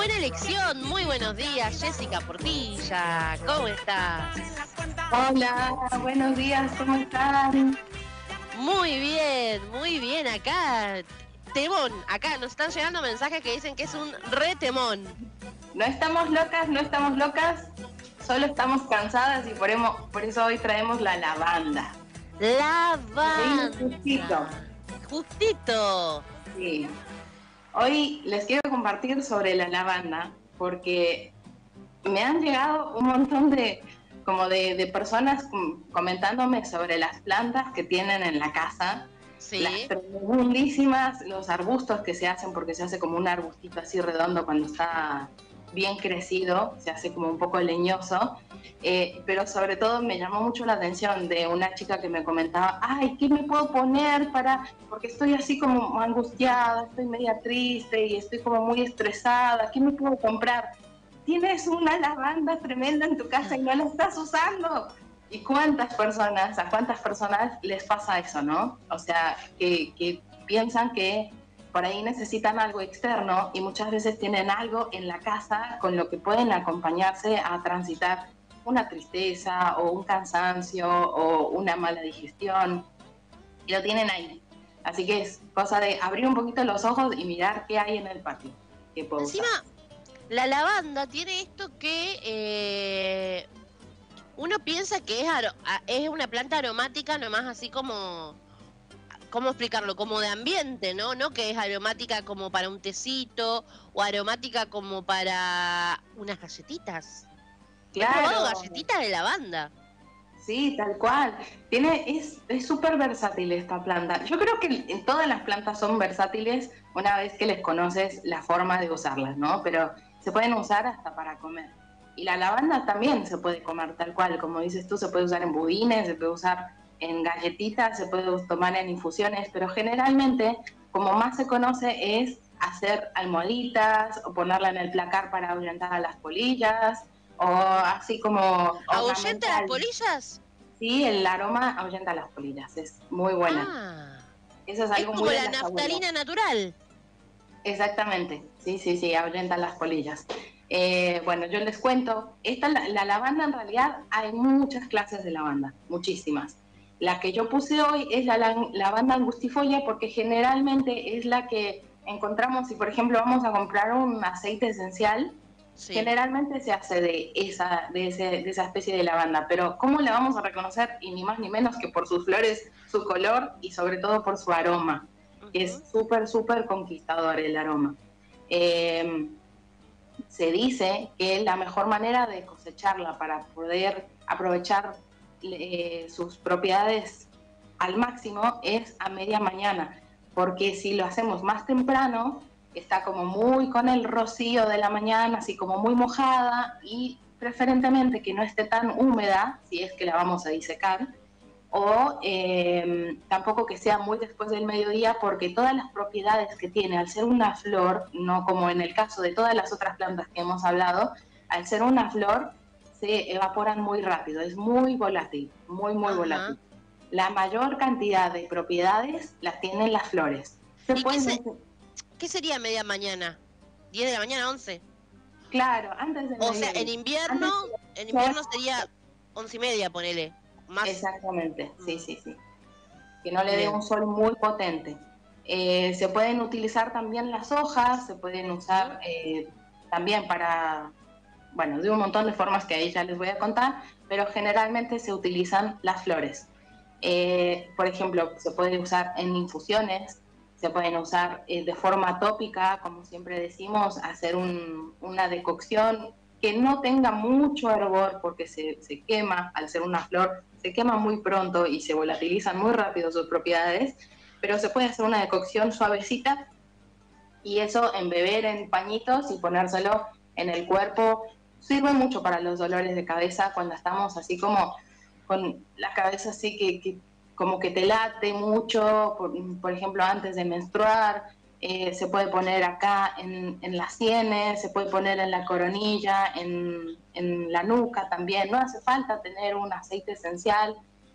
buena elección. Muy buenos días, Jessica Portilla. ¿Cómo estás? Hola, buenos días, ¿cómo están? Muy bien. Acá, temón. Acá nos están llegando mensajes que dicen que es un re temón. No estamos locas, solo estamos cansadas y por eso hoy traemos la lavanda. Lavanda. Justito. Justito. Sí. Hoy les quiero compartir sobre la lavanda porque me han llegado un montón de personas comentándome sobre las plantas que tienen en la casa. Sí. Las tremendísimas, los arbustos que se hacen, porque se hace como un arbustito así redondo cuando está bien crecido, se hace como un poco leñoso, pero sobre todo me llamó mucho la atención de una chica que me comentaba, ay, ¿qué me puedo poner porque estoy así como angustiada, estoy media triste y estoy como muy estresada, ¿qué me puedo comprar? Tienes una lavanda tremenda en tu casa y no la estás usando. ¿Y a cuántas personas les pasa eso, no? O sea, que piensan que por ahí necesitan algo externo y muchas veces tienen algo en la casa con lo que pueden acompañarse a transitar una tristeza o un cansancio o una mala digestión y lo tienen ahí. Así que es cosa de abrir un poquito los ojos y mirar qué hay en el patio que puedo Encima, usar. la lavanda tiene esto que uno piensa que es una planta aromática nomás así como... ¿Cómo explicarlo? Como de ambiente, ¿no? No que es aromática como para un tecito o aromática como para unas galletitas. He probado Claro, galletitas de lavanda. sí, tal cual. Es súper versátil esta planta. Yo creo que en todas las plantas son versátiles una vez que les conoces la forma de usarlas, ¿no? Pero se pueden usar hasta para comer. Y la lavanda también se puede comer tal cual, como dices tú, se puede usar en budines, se puede usar en galletitas, se puede tomar en infusiones, pero generalmente, como más se conoce, es hacer almohaditas o ponerla en el placar para ahuyentar a las polillas o así como ¿Ahuyenta las ornamental. polillas? Sí, el aroma ahuyenta las polillas, es muy buena. Ah, Eso es es algo muy como de la las abuelas. naftalina natural. Exactamente, sí, ahuyenta las polillas. Bueno, yo les cuento, la lavanda en realidad hay muchas clases de lavanda, muchísimas. La que yo puse hoy es la lavanda angustifolia porque generalmente es la que encontramos si por ejemplo vamos a comprar un aceite esencial. Sí. Generalmente se hace de esa especie de lavanda, pero ¿cómo la vamos a reconocer? Y ni más ni menos que por sus flores, su color y sobre todo por su aroma, que es súper conquistador el aroma. Se dice que la mejor manera de cosecharla para poder aprovechar sus propiedades al máximo es a media mañana, porque si lo hacemos más temprano, está como muy con el rocío de la mañana, así como muy mojada y preferentemente que no esté tan húmeda, si es que la vamos a disecar, o tampoco que sea muy después del mediodía, porque todas las propiedades que tiene, al ser una flor, no como en el caso de todas las otras plantas que hemos hablado, al ser una flor se evaporan muy rápido, es muy volátil, muy volátil. La mayor cantidad de propiedades las tienen las flores. ¿Y qué sería media mañana? ¿10 de la mañana, 11? Claro, antes del O sea, mediodía. en invierno sería 11:30, ponele. Más. Exactamente, sí. Que no le dé un sol muy potente. Se pueden utilizar también las hojas, se pueden usar también para, bueno, de un montón de formas que ahí ya les voy a contar, pero generalmente se utilizan las flores. Por ejemplo, se puede usar en infusiones, se pueden usar de forma tópica, como siempre decimos, hacer una decocción que no tenga mucho hervor porque se quema, al ser una flor, se quema muy pronto y se volatilizan muy rápido sus propiedades, pero se puede hacer una decocción suavecita y eso embeber en pañitos y ponérselo en el cuerpo. Sirve mucho para los dolores de cabeza cuando estamos así como con la cabeza así que como que te late mucho, por ejemplo antes de menstruar. Se puede poner acá en las sienes, se puede poner en la coronilla, en la nuca también. No hace falta tener un aceite esencial.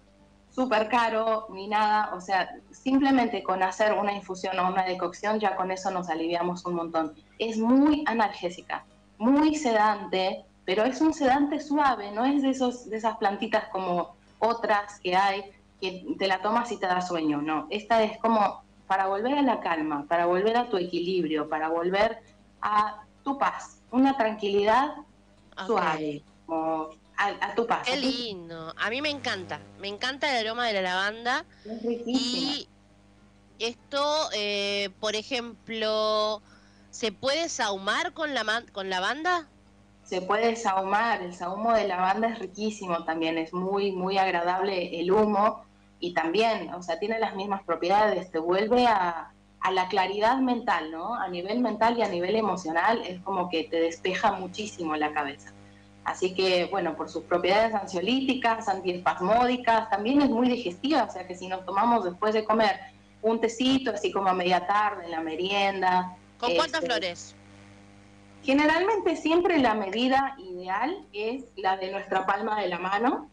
súper caro ni nada, o sea, simplemente con hacer una infusión o una decocción ya con eso nos aliviamos un montón. Es muy analgésica, muy sedante, pero es un sedante suave, no es de esas plantitas como otras que hay, que te la tomas y te da sueño, no. Esta es como para volver a la calma, para volver a tu equilibrio, para volver a tu paz, una tranquilidad suave, como a tu paz. Qué lindo, a mí me encanta el aroma de la lavanda. Es riquísimo. Y esto, por ejemplo, ¿se puede sahumar con lavanda? Se puede sahumar, el sahumo de lavanda es riquísimo también, es muy, muy agradable el humo y también, o sea, tiene las mismas propiedades, te vuelve a la claridad mental, ¿no? A nivel mental y a nivel emocional es como que te despeja muchísimo la cabeza. Así que, bueno, por sus propiedades ansiolíticas, antiespasmódicas, también es muy digestiva, o sea que si nos tomamos después de comer un tecito, así como a media tarde, en la merienda. ¿Con cuántas flores? Generalmente siempre la medida ideal es la de nuestra palma de la mano,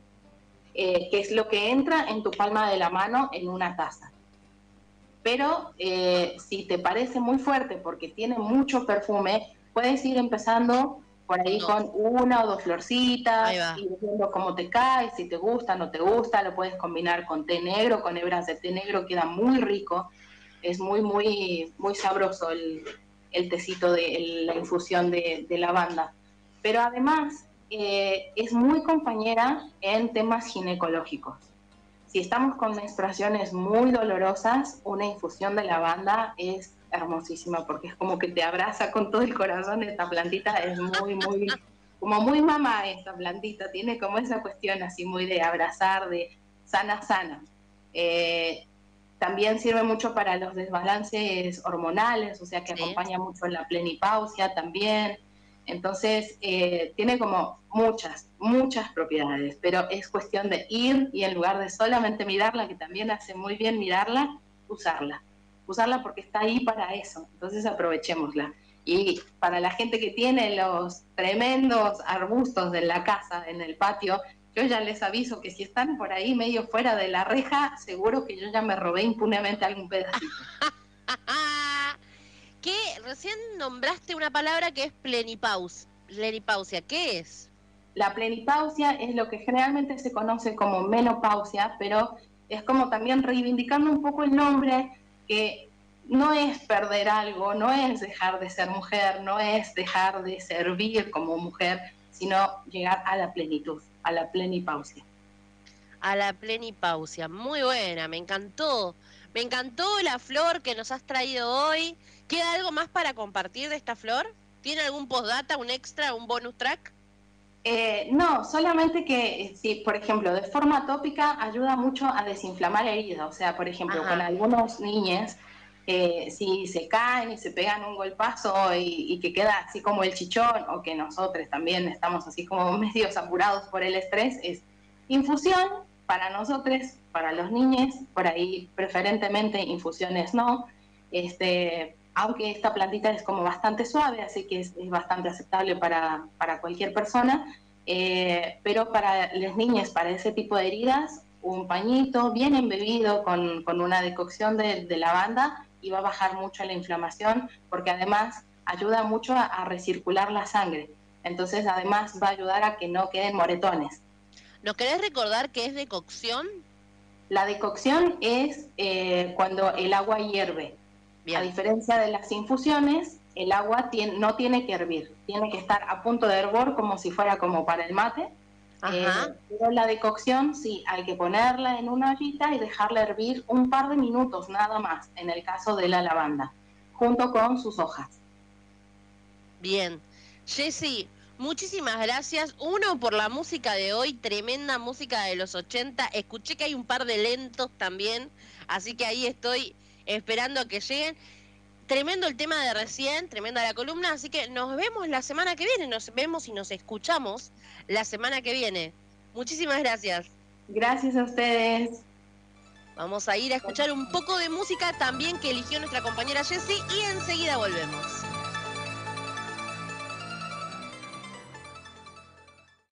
que es lo que entra en tu palma de la mano en una taza. Pero si te parece muy fuerte porque tiene mucho perfume, puedes ir empezando por ahí con una o dos florcitas, y viendo cómo te cae, si te gusta, no te gusta, lo puedes combinar con té negro, con hebras de té negro, queda muy rico, es muy, muy, muy sabroso el tecito de la infusión de lavanda. Pero además es muy compañera en temas ginecológicos. Si estamos con menstruaciones muy dolorosas, una infusión de lavanda es hermosísima porque es como que te abraza con todo el corazón. Esta plantita es muy, muy, como muy mamá esta plantita, tiene como esa cuestión así muy de abrazar, de sana, sana. También sirve mucho para los desbalances hormonales, o sea que acompaña mucho en la plenipausia también. Entonces, tiene como muchas propiedades, pero es cuestión de ir y en lugar de solamente mirarla, que también hace muy bien mirarla, usarla. Usarla porque está ahí para eso, entonces aprovechémosla. Y para la gente que tiene los tremendos arbustos de la casa, en el patio, yo ya les aviso que si están por ahí medio fuera de la reja, seguro que yo ya me robé impunemente algún pedacito. Que recién nombraste una palabra que es plenipausia. ¿Qué es? La plenipausia es lo que generalmente se conoce como menopausia, pero es como también reivindicando un poco el nombre, que no es perder algo, no es dejar de ser mujer, no es dejar de servir como mujer, sino llegar a la plenitud, a la plenipausia. A la plenipausia, muy buena, me encantó. Me encantó la flor que nos has traído hoy. ¿Queda algo más para compartir de esta flor? ¿Tiene algún postdata, un extra, un bonus track? No, solamente que, si, por ejemplo, de forma tópica ayuda mucho a desinflamar heridas. O sea, por ejemplo, con algunos niños, si se caen y se pegan un golpazo y que queda así como el chichón, o que nosotros también estamos así como medios apurados por el estrés, es infusión para nosotros, para los niños, por ahí preferentemente infusiones no. Aunque esta plantita es como bastante suave, así que es bastante aceptable para cualquier persona, pero para las niñas, para ese tipo de heridas, un pañito bien embebido con una decocción de lavanda y va a bajar mucho la inflamación, porque además ayuda mucho a recircular la sangre. Entonces, además, va a ayudar a que no queden moretones. ¿Nos querés recordar qué es decocción? La decocción es cuando el agua hierve. Bien. A diferencia de las infusiones, el agua no tiene que hervir, tiene que estar a punto de hervor como si fuera como para el mate. Pero la decocción sí, hay que ponerla en una ollita y dejarla hervir un par de minutos nada más, en el caso de la lavanda, junto con sus hojas. Bien. Jessy, muchísimas gracias. Uno, por la música de hoy, tremenda música de los 80. Escuché que hay un par de lentos también, así que ahí estoy esperando a que lleguen. Tremendo el tema de recién, tremenda la columna, así que nos vemos la semana que viene, nos vemos y nos escuchamos la semana que viene. Muchísimas gracias. Gracias a ustedes. Vamos a ir a escuchar un poco de música también que eligió nuestra compañera Jessy y enseguida volvemos.